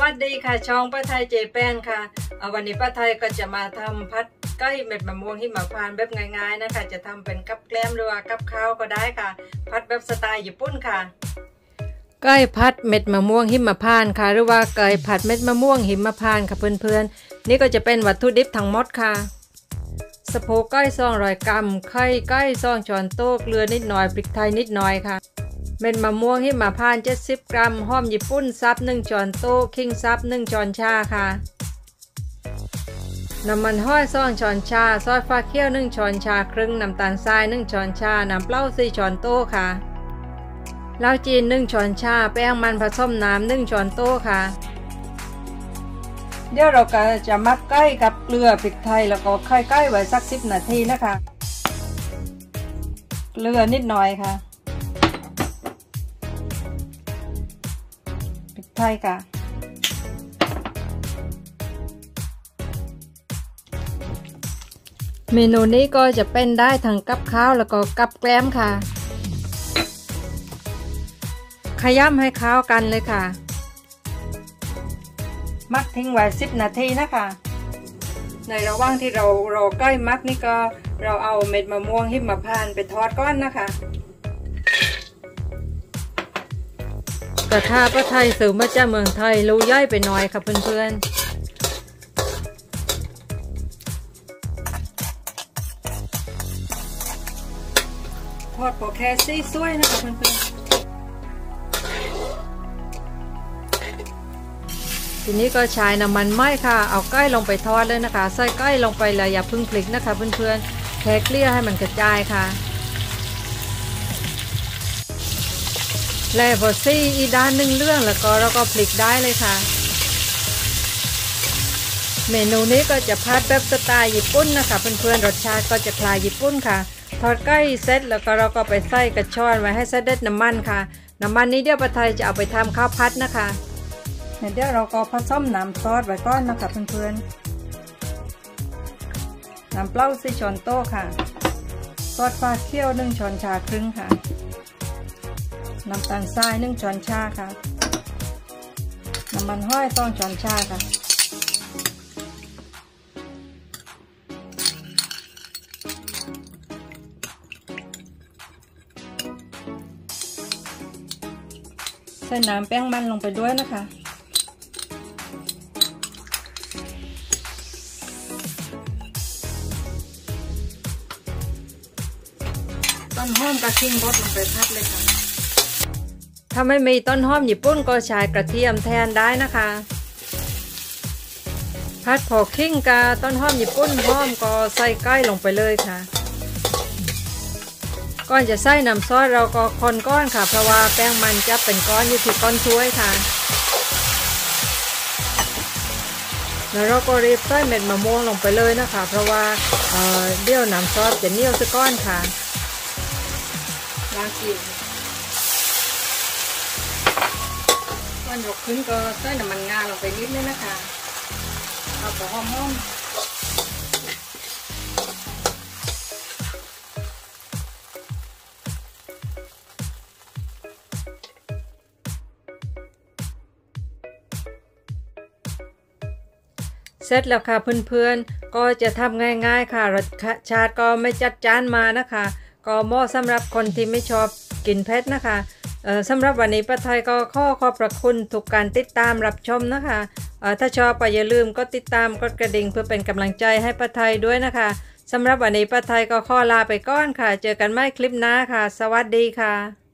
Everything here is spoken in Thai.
วัสดีค่ะช่องป้าไทยเจแปนค่ะวันนี้ป้าไทยก็จะมาทำพัดไก่เม็ดมะม่วงหิมพานต์แบบง่ายๆนะคะจะทำเป็นกับแกล้มหรือว่ากับข้าวก็ได้ค่ะพัดแบบสไตล์ญี่ปุ่นค่ะไก่พัดเม็ดมะม่วงหิมพานต์ค่ะหรือว่าไก่ผัดเม็ดมะม่วงหิมพานต์ค่ะเพื่อนๆนี่ก็จะเป็นวัตถุดิบทั้งหมดค่ะสะโพกไก่200 กรัมไข่ไก่2 ช้อนโต๊ะเกลือนิดหน่อยพริกไทยนิดหน่อยค่ะเม็ดมะม่วงหิมพานต์70 กรัมหอมญี่ปุ่นซับ1 ช้อนโต๊ะขิงซับ1 ช้อนชาค่ะน้ำมันห้อย2 ช้อนชาซอสฟ้าเขียว1 ช้อนชาครึ่งน้ำตาลทราย1 ช้อนชาน้ำเปล่า4 ช้อนโต๊ะค่ะเหล้าจีน1 ช้อนชาแป้งมันผสมน้ำ1 ช้อนโต๊ะค่ะเดี๋ยวเราก็จะมักไก่กับเกลือพริกไทยแล้วก็ไข่ไก่ไว้สัก10 นาทีนะคะเกลือนิดหน่อยค่ะพริกไทยค่ะเมนูนี้ก็จะเป็นได้ทั้งกับข้าวแล้วก็กับแกล้มค่ะขย้ำให้เข้ากันเลยค่ะมักทิ้งไว้10 นาทีนะคะในระหว่างที่เรารอไก่มักนี่ก็เราเอาเม็ดมะม่วงหิมพานต์ไปทอดก้อนนะคะกระทะป้าไทยซื้อมาจากเมืองไทยรูย่อยไปหน่อยค่ะเพื่อนๆทอดพอแค่ซี่ซ้วยนะคะเพื่อนๆทีนี้ก็ใช้น้ำมันไหม้ค่ะเอาไก่ลงไปทอดเลยนะคะใส่ไก่ลงไปเลยอย่าพึ่งพลิกนะคะเพื่อนๆแค่เกลี่ยให้มันกระจายค่ะแล้วพอซี่อีกด้านหนึ่งเรื่องแล้วก็เราก็พลิกได้เลยค่ะเมนูนี้ก็จะพัดแบบสไตล์ญี่ปุ่นนะคะเพื่อนๆรสชาติก็จะคล้ายญี่ปุ่นค่ะทอดไก่เสร็จแล้วก็เราก็ไปใส่กระชอนไว้ให้เสด็จน้ำมันค่ะน้ำมันนี้เดี๋ยวป้าไทยจะเอาไปทำข้าวพัดนะคะเดี๋ยวเราก็ผสมน้ำซอสไว้ก่อนนะคะเพื่อนๆน้ำเปล่า4 ช้อนโต๊ะค่ะซอสฟ้าเขียว1 ช้อนชาครึ่งค่ะน้ำตาลทราย1 ช้อนชาค่ะน้ำมันห้อย2 ช้อนชาค่ะใส่น้ำแป้งมันลงไปด้วยนะคะต้นหอมกระเทียมบดลงไปพัดเลยค่ะถ้าไม่มีต้นหอมญี่ปุ่นก็ใช้กระเทียมแทนได้นะคะพัดพอขิงกับต้นหอมญี่ปุ่นหอมก็ใส่ไก่ลงไปเลยค่ะก่อนจะใส่น้ำซอสเราก็คนก้อนค่ะเพราะว่าแป้งมันจะเป็นก้อนอยู่ที่ก้อนถ้วยค่ะแล้วเราก็รีบใส่เม็ดมะม่วงลงไปเลยนะคะเพราะว่าเดี๋ยวน้ำซอสจะเหนียวซะก้อนค่ะล้างกินก่อนยกขึ้นก็ใส่น้ำมันงาลงไปนิดนึงนะคะเอาไปหอมๆเสร็จแล้วค่ะเพื่อนๆก็จะทำง่ายๆค่ะรสชาติก็ไม่จัดจ้านมานะคะก็เหมาะสำหรับคนที่ไม่ชอบกินเผ็ดนะคะสำหรับวันนี้ป้าไทยก็ขอบพระคุณทุกการติดตามรับชมนะคะถ้าชอบก็อย่าลืมกดติดตามกดกระดิ่งเพื่อเป็นกำลังใจให้ป้าไทยด้วยนะคะสำหรับวันนี้ป้าไทยก็ขอลาไปก่อนค่ะเจอกันใหม่คลิปหน้าค่ะสวัสดีค่ะ